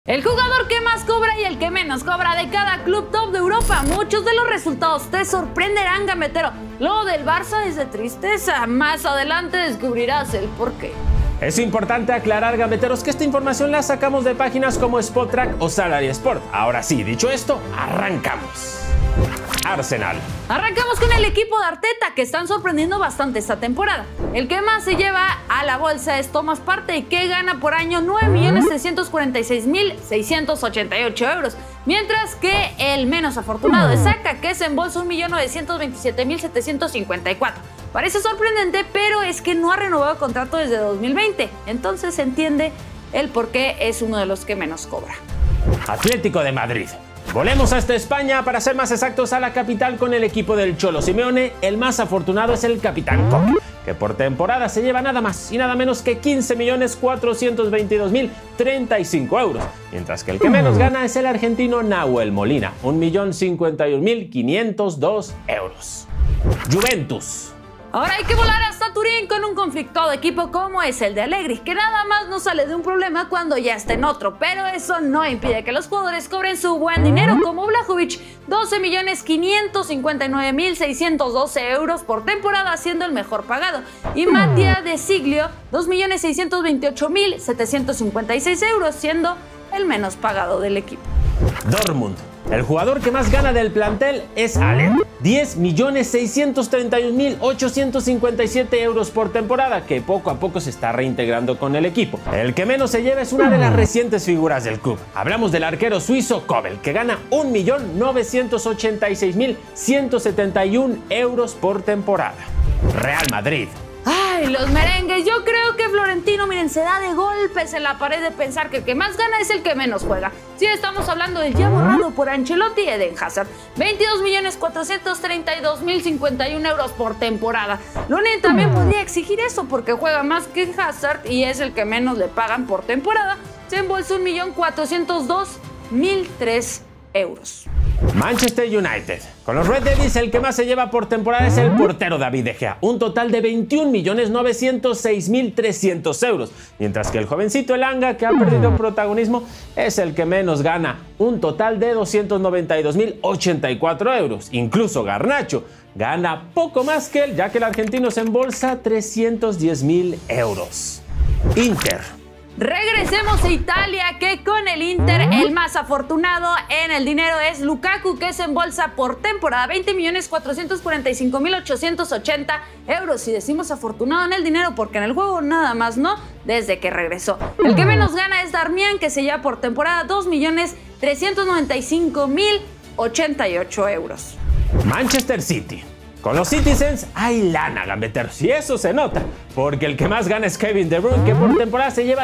El jugador que más cobra y el que menos cobra de cada club top de Europa. Muchos de los resultados te sorprenderán, gambetero. Lo del Barça es de tristeza. Más adelante descubrirás el porqué. Es importante aclarar, gambeteros, que esta información la sacamos de páginas como Spotrac o Salary Sport. Ahora sí, dicho esto, arrancamos. Arsenal. Arrancamos con el equipo de Arteta, que están sorprendiendo bastante esta temporada. El que más se lleva a la bolsa es Thomas Partey, que gana por año 9.346.688 euros. Mientras que el menos afortunado es Saka, que se embolsa 1.927.754. Parece sorprendente, pero es que no ha renovado contrato desde 2020. Entonces se entiende el por qué es uno de los que menos cobra. Atlético de Madrid. Volemos hasta España, para ser más exactos a la capital, con el equipo del Cholo Simeone. El más afortunado es el capitán Coque, que por temporada se lleva nada más y nada menos que 15.422.035 euros, mientras que el que menos gana es el argentino Nahuel Molina, 1.051.502 euros. Juventus. Ahora hay que volar hasta Turín con un conflictuado equipo como es el de Allegri, que nada más no sale de un problema cuando ya está en otro, pero eso no impide que los jugadores cobren su buen dinero, como Vlahovic, 12.559.612 euros por temporada, siendo el mejor pagado, y Mattia De Siglio, 2.628.756 euros, siendo el menos pagado del equipo. Dortmund. El jugador que más gana del plantel es Allen, 10.631.857 euros por temporada, que poco a poco se está reintegrando con el equipo. El que menos se lleva es una de las recientes figuras del club. Hablamos del arquero suizo Kobel, que gana 1.986.171 euros por temporada. Real Madrid. ¡Ay, los merengues! Yo creo que Florentino, miren, se da de golpes en la pared de pensar que el que más gana es el que menos juega. Sí, estamos hablando del ya borrado por Ancelotti, Eden Hazard. 22.432.051 euros por temporada. Lunin también podría exigir eso porque juega más que Hazard y es el que menos le pagan por temporada. Se embolsa 1.402.003 euros. Manchester United. Con los Red Devils, el que más se lleva por temporada es el portero David De Gea, un total de 21.906.300 euros, mientras que el jovencito Elanga, que ha perdido protagonismo, es el que menos gana, un total de 292.084 euros. Incluso Garnacho gana poco más que él, ya que el argentino se embolsa 310.000 euros. Inter. Regresemos a Italia, que con el Inter el más afortunado en el dinero es Lukaku, que se embolsa por temporada 20.445.880 euros. Y decimos afortunado en el dinero porque en el juego nada más no, desde que regresó. El que menos gana es Darmian, que se lleva por temporada 2.395.088 euros. Manchester City. Con los Citizens hay lana, gambeteros, y eso se nota, porque el que más gana es Kevin De Bruyne, que por temporada se lleva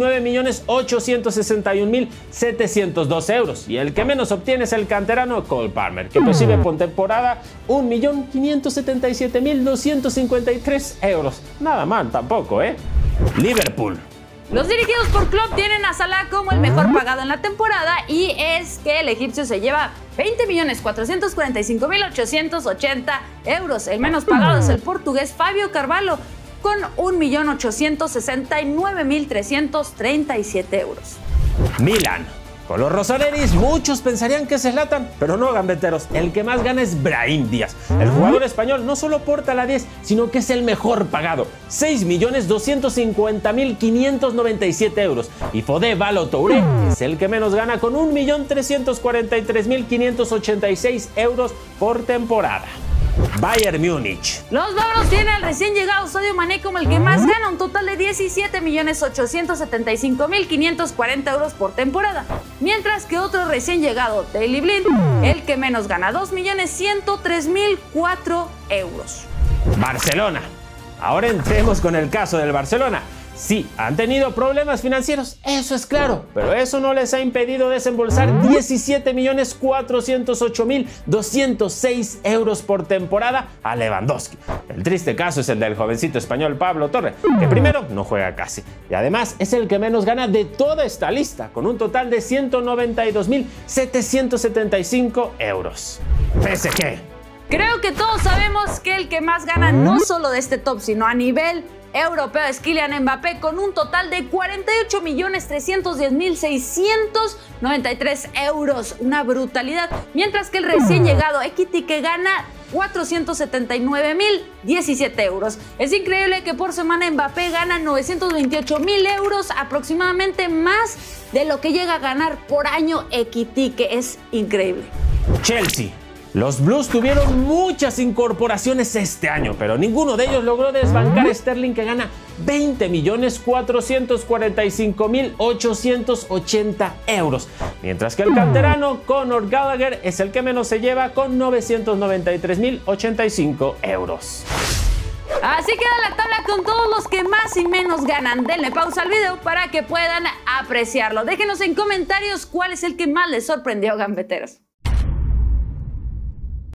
19.861.702 euros, y el que menos obtiene es el canterano Cole Palmer, que recibe por temporada 1.577.253 euros. Nada mal tampoco, ¿eh? Liverpool. Los dirigidos por Klopp tienen a Salah como el mejor pagado en la temporada, y es que el egipcio se lleva 20.445.880 euros. El menos pagado es el portugués Fabio Carvalho con 1.869.337 euros. Milan. Con los rosaneris muchos pensarían que es Zlatan, pero no, gambeteros. El que más gana es Brahim Díaz. El jugador español no solo porta la 10, sino que es el mejor pagado, 6.250.597 euros. Y Fodé Ballo-Touré es el que menos gana, con 1.343.586 euros por temporada. Bayern Múnich. Los bávaros tienen al recién llegado Sadio Mané como el que más gana, un total de 17.875.540 euros por temporada, mientras que otro recién llegado, Daley Blind, el que menos gana, 2.103.004 euros. Barcelona. Ahora entremos con el caso del Barcelona. Sí, han tenido problemas financieros, eso es claro, pero eso no les ha impedido desembolsar 17.408.206 euros por temporada a Lewandowski. El triste caso es el del jovencito español Pablo Torre, que primero no juega casi, y además es el que menos gana de toda esta lista, con un total de 192.775 euros. PSG. Creo que todos sabemos que el que más gana no solo de este top, sino a nivel europeo es Kylian Mbappé con un total de 48.310.693 euros, una brutalidad, mientras que el recién llegado Ekitike gana 479.017 euros. Es increíble que por semana Mbappé gana 928.000 euros, aproximadamente más de lo que llega a ganar por año Ekitike. Es increíble. Chelsea. Los Blues tuvieron muchas incorporaciones este año, pero ninguno de ellos logró desbancar a Sterling, que gana 20.445.880 euros, mientras que el canterano Conor Gallagher es el que menos se lleva con 993.085 euros. Así queda la tabla con todos los que más y menos ganan. Denle pausa al video para que puedan apreciarlo. Déjenos en comentarios cuál es el que más les sorprendió, gambeteros.